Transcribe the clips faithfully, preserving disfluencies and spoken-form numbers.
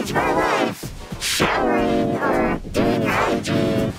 changed my life. Showering or doing hygiene.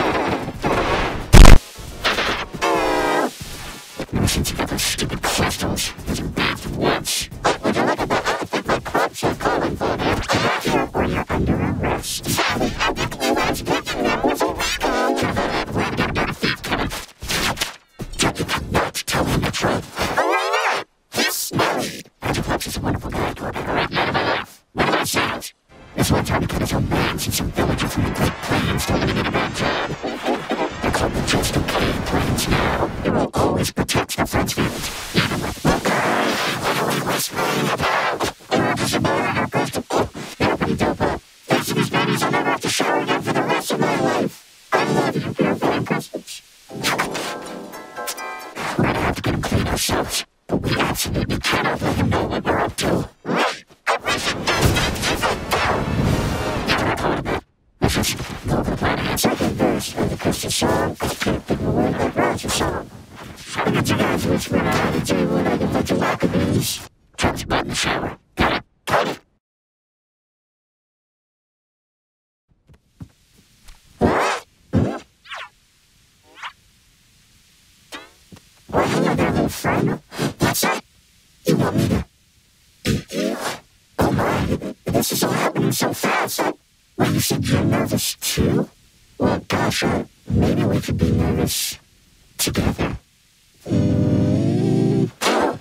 Since you got those stupid crystals, hasn't bathed once. Would you look at that? I think my clubs are calling for you. I'm not here or you're under arrest. Sorry, I think you last picture that was a record. You're the random young thief coming. Jack, you cannot tell him the truth. Oh, no, no! He's smelly. Badgerclops is a wonderful guy who I've ever met in my life. What do I sound? This one time he put his own mans and some villager from the Great Plains told him he did a bad job. The club will just don't play in plains now. It will always protect the French village. And I'm like, okay, what are we whispering about? Eric's a boy, I'm supposed to oh, they're pretty dope up. Thanks to these babies, I'll never have to shower again for the rest of my life. I love you, purifying customs. We're gonna have to get him clean ourselves, but we absolutely cannot let him know what we're up to. Right, everything. Go over the planet, second verse of the Christian song. I can't think of a word like Roger's song. I get you guys whispering out of the table like a bunch of lockabees. Touch a button shower. Got it? Got it? Well, hello there, little friend. What's that? You want me to eat you? Oh my, this is all happening so fast. I Well, you said you're nervous too? Well, gosh, uh, maybe we could be nervous together. Mm. Oh,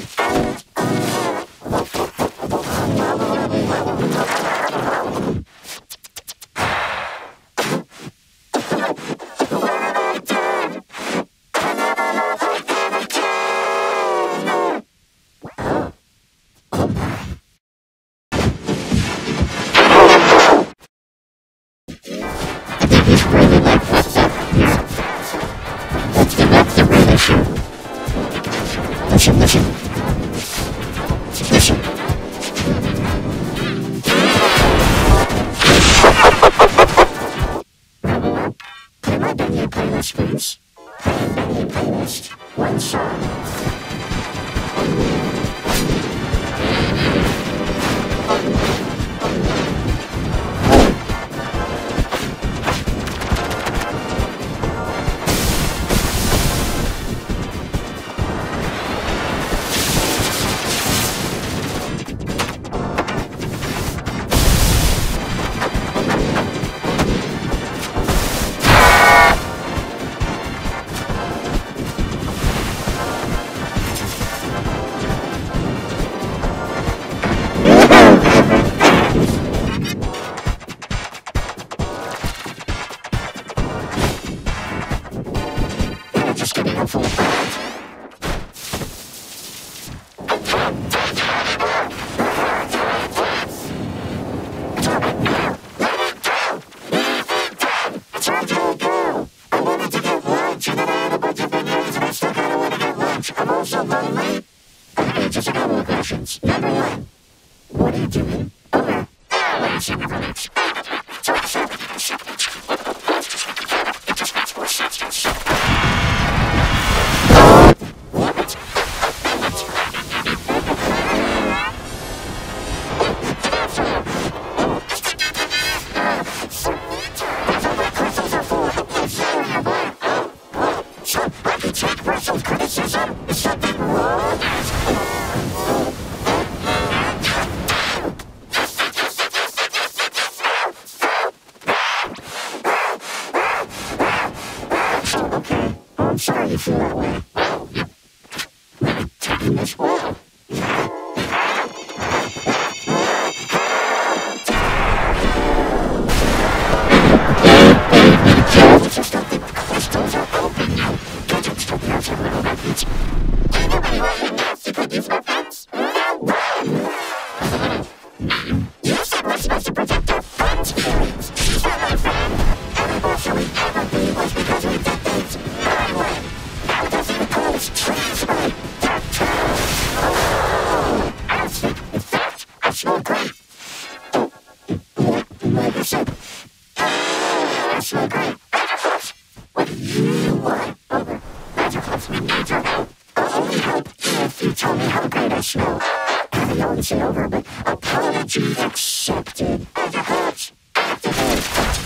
oh my. He's really like this. Let's get back to the real issue. Listen, listen. Listen. Play my Benny playlist, please. Play Benny playlist. One song. Just getting a full bag. Time to go. I wanted to get lunch, and then I had a bunch of videos, and I still kinda wanna get lunch. I'm also lonely. Okay, just a couple of questions. Number one, what are you doing? Over. What are you saying over next? It just makes more sense. What? So I can take Russell's criticism. Is something wrong? Okay. Oh, I'm sorry you feel that way. Well, you're really taking this well. Just don't think the crystals are open now. Don't you stop me outside little records. Ain't nobody writing this. You could use my friends. You said we're supposed to protect our friends' feelings. She's not my friend. Every bullshit we ever be was because we did things my way. Now it doesn't even call us trees right. They're trees. Oh, I think, in fact, I smell great. Oh, what? Like I said, I smell great. What do you want? Over. Badgerclops, we need your help. I'll only help if you tell me how great I smell. I know it's over, but apology accepted. Badgerclops, activate.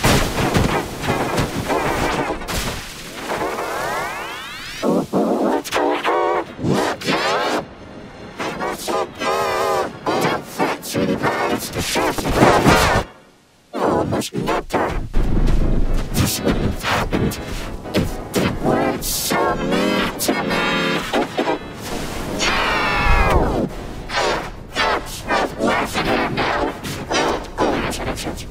Oh, oh, what's going on? What now? What's up now? Don't fret, sweetie pie, it's the chef. Oh, it must be nap time. This wouldn't have happened if they weren't so mean to me. No! Stop laughing at him now. Oh, yes, yes, yes.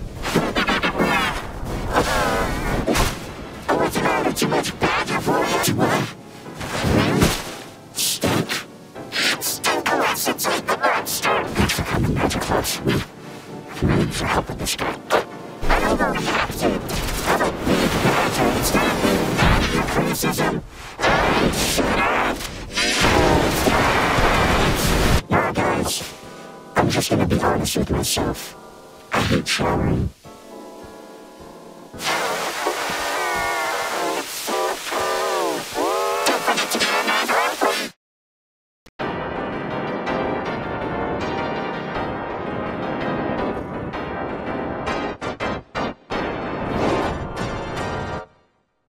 Oh, what's the matter? Too much badger for you? Too much? Really? Stink? Stink a lot since I'm the monster. Thanks for coming, Badgerclops. I'm ready for help with this guy. I don't know if you have to. I don't need the badger. It's not being mad at your criticism. I should have. Nah, guys. I'm just gonna be honest with myself. I hate showering.